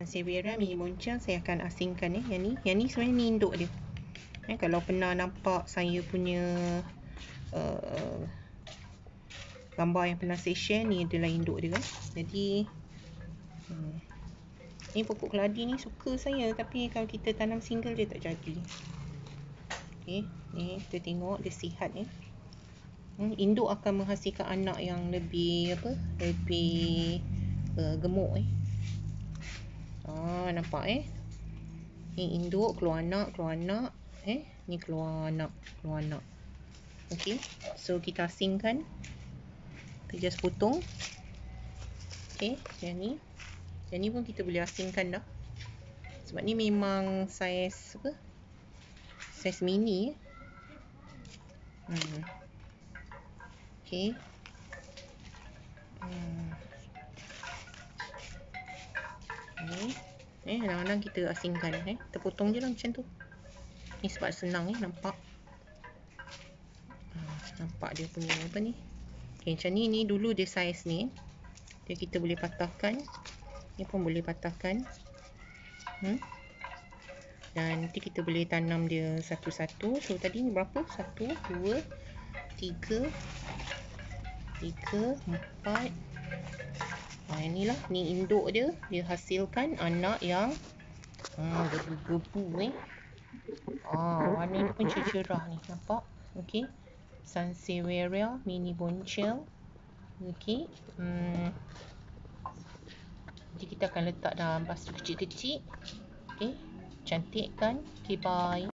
Sansevieria mini bonceng saya akan asingkan Yang ni sebenarnya ni induk dia. Kalau pernah nampak saya punya gambar yang pernah saya share, ni adalah induk dia Jadi ni pokok keladi ni suka saya, tapi kalau kita tanam single dia tak jadi. Okey, ni kita tengok dia sihat Induk akan menghasilkan anak yang lebih lebih gemuk nampak ni induk keluar anak ni keluar anak. Okey, so kita asingkan, kita just potong. Okey, yang ni pun kita boleh asingkan dah, sebab ni memang saiz saiz mini Okey. Ni kadang-kadang kita asingkan kita potong je lah macam tu. Ni sebab senang nampak. Nampak dia punya ni. Okey, macam ni dulu dia saiz ni. Dia kita boleh patahkan. Ni pun boleh patahkan. Dan nanti kita boleh tanam dia satu-satu. So tadi ni berapa? 1, 2, 3, 4. Inilah, ni induk dia. Dia hasilkan anak yang gebu-gebu warna ni pun cerah ni, nampak? Okey, Sansevieria mini bonceng. Okey, nanti kita akan letak dalam bastu kecil-kecil. Okey, cantik kan? Okay, bye.